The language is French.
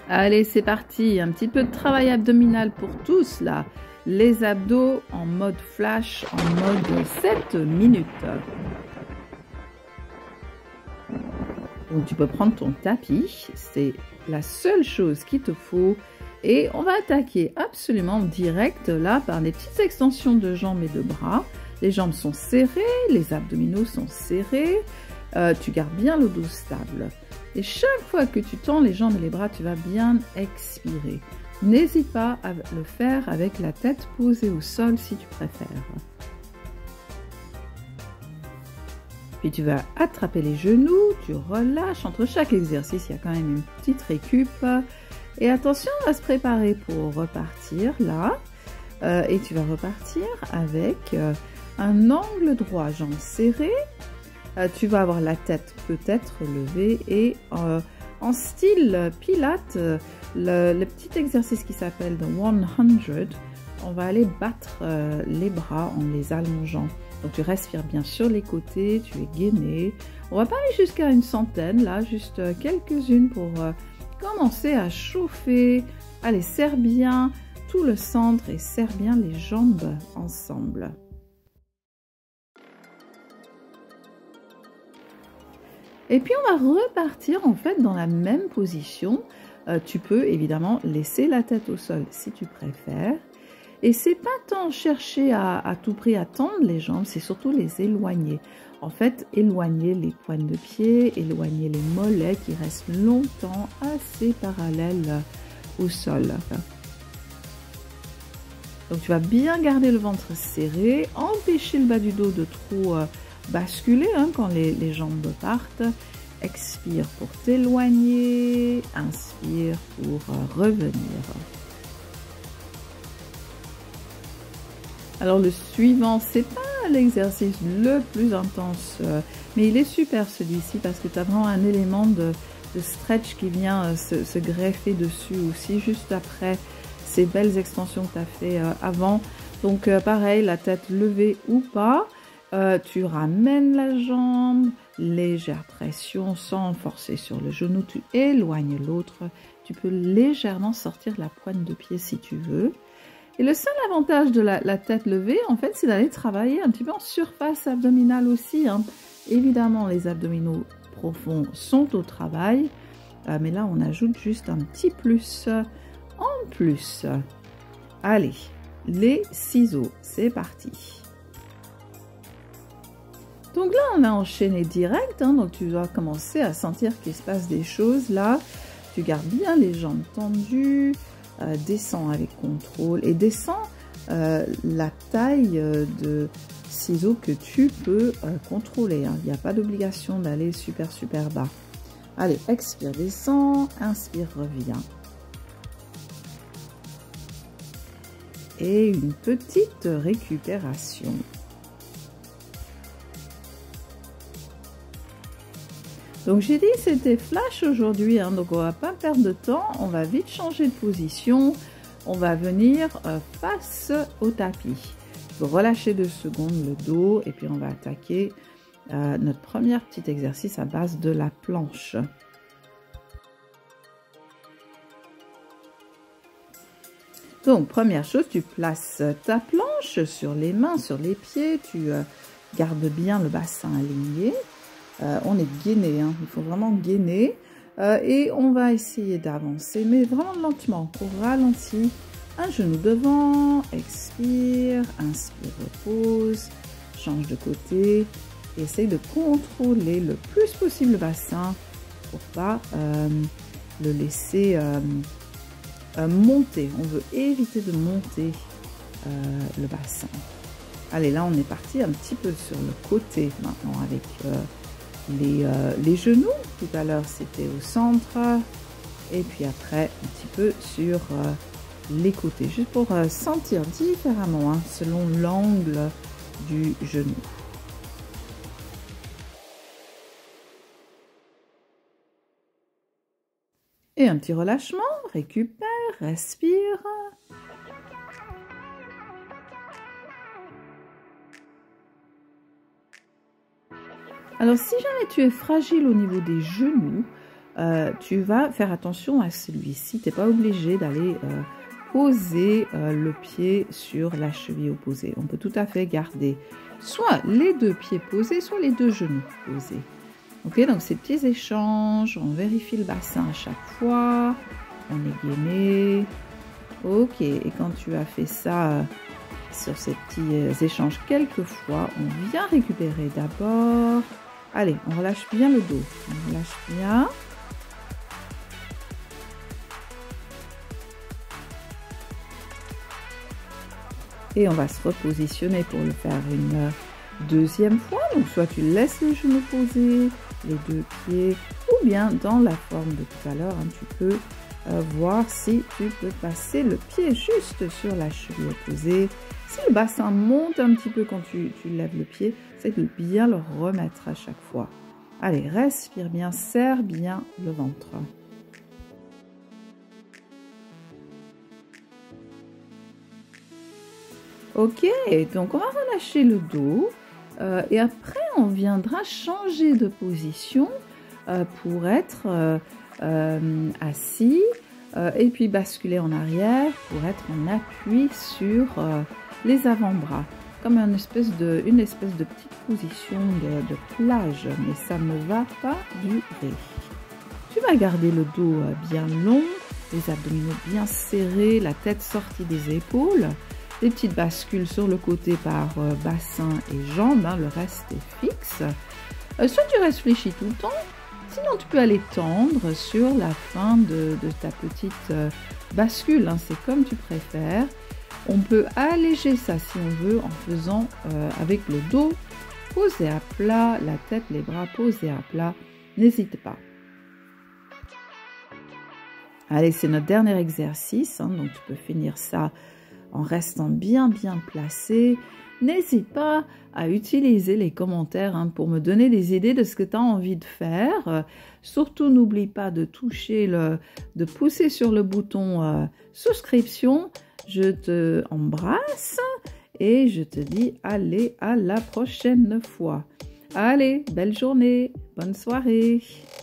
Allez, c'est parti. Un petit peu de travail abdominal pour tous là. Les abdos en mode flash, en mode 7 minutes. Donc tu peux prendre ton tapis, c'est la seule chose qu'il te faut. Et on va attaquer absolument direct là par des petites extensions de jambes et de bras. Les jambes sont serrées, les abdominaux sont serrés. Tu gardes bien le dos stable. Et chaque fois que tu tends les jambes et les bras, tu vas bien expirer. N'hésite pas à le faire avec la tête posée au sol si tu préfères. Puis tu vas attraper les genoux, tu relâches. Entre chaque exercice, il y a quand même une petite récup. Et attention, on va se préparer pour repartir là. Et tu vas repartir avec un angle droit, jambes serrées. Tu vas avoir la tête peut-être levée et en style Pilates, le petit exercice qui s'appelle The 100, on va aller battre les bras en les allongeant. Donc tu respires bien sur les côtés, tu es gainé. On va pas aller jusqu'à une centaine, là, juste quelques-unes pour commencer à chauffer. Allez, serre bien tout le centre et serre bien les jambes ensemble. Et puis on va repartir en fait dans la même position. Tu peux évidemment laisser la tête au sol si tu préfères. Et c'est pas tant chercher à tout prix à tendre les jambes, c'est surtout les éloigner. En fait, éloigner les pointes de pied, éloigner les mollets qui restent longtemps assez parallèles au sol. Donc tu vas bien garder le ventre serré, empêcher le bas du dos de trop basculer quand les jambes partent. Expire pour t'éloigner, inspire pour revenir. Alors le suivant, c'est pas l'exercice le plus intense, mais il est super celui-ci parce que tu as vraiment un élément de stretch qui vient se greffer dessus aussi, juste après ces belles extensions que tu as fait avant. Donc pareil, la tête levée ou pas, tu ramènes la jambe, légère pression sans forcer sur le genou, tu éloignes l'autre, tu peux légèrement sortir la pointe de pied si tu veux. Et le seul avantage de la tête levée, en fait, c'est d'aller travailler un petit peu en surface abdominale aussi. Évidemment, les abdominaux profonds sont au travail, mais là, on ajoute juste un petit plus en plus. Allez, les ciseaux, c'est parti. Donc là, on a enchaîné direct, donc tu dois commencer à sentir qu'il se passe des choses. Là, tu gardes bien les jambes tendues. Descends avec contrôle et descends la taille de ciseaux que tu peux contrôler. Il n'y a pas d'obligation d'aller super bas. Allez, expire, descends, inspire, reviens. Et une petite récupération. Donc j'ai dit c'était flash aujourd'hui, donc on va pas perdre de temps, on va vite changer de position, on va venir face au tapis. Il faut relâcher 2 secondes le dos et puis on va attaquer notre premier petit exercice à base de la planche. Donc première chose, tu places ta planche sur les mains, sur les pieds, tu gardes bien le bassin aligné. On est gainé, il faut vraiment gainer et on va essayer d'avancer, mais vraiment lentement, pour ralentir. Un genou devant, expire, inspire, repose, change de côté, et essaye de contrôler le plus possible le bassin pour pas le laisser monter. On veut éviter de monter le bassin. Allez, là on est parti un petit peu sur le côté maintenant avec les genoux. Tout à l'heure c'était au centre et puis après un petit peu sur les côtés, juste pour sentir différemment selon l'angle du genou. Et un petit relâchement, récupère, respire. Alors si jamais tu es fragile au niveau des genoux, tu vas faire attention à celui-ci. Tu n'es pas obligé d'aller poser le pied sur la cheville opposée. On peut tout à fait garder soit les deux pieds posés, soit les deux genoux posés. Ok, donc ces petits échanges, on vérifie le bassin à chaque fois, on est gainé. Ok, et quand tu as fait ça sur ces petits échanges quelques fois, on vient récupérer d'abord. Allez, on relâche bien le dos, on relâche bien. Et on va se repositionner pour le faire une deuxième fois. Donc soit tu laisses le genou posé, les deux pieds, ou bien dans la forme de tout à l'heure, hein, tu peux voir si tu peux passer le pied juste sur la cheville opposée. Si le bassin monte un petit peu quand tu lèves le pied, c'est de bien le remettre à chaque fois. Allez, respire bien, serre bien le ventre. Ok, donc on va relâcher le dos et après on viendra changer de position pour être assis et puis basculer en arrière pour être en appui sur les avant-bras, comme une espèce de petite position de plage, mais ça ne va pas durer. Tu vas garder le dos bien long, les abdominaux bien serrés, la tête sortie des épaules. Des petites bascules sur le côté par bassin et jambes, hein, le reste est fixe. Soit tu restes fléchi tout le temps, sinon tu peux aller tendre sur la fin de ta petite bascule, hein, c'est comme tu préfères. On peut alléger ça si on veut en faisant avec le dos posé à plat, la tête, les bras posés à plat, n'hésite pas. Allez, c'est notre dernier exercice, hein, donc tu peux finir ça en restant bien placé. N'hésite pas à utiliser les commentaires hein, pour me donner des idées de ce que tu as envie de faire. Surtout, n'oublie pas de de pousser sur le bouton souscription. Je te embrasse et je te dis allez à la prochaine fois. Allez, belle journée, bonne soirée.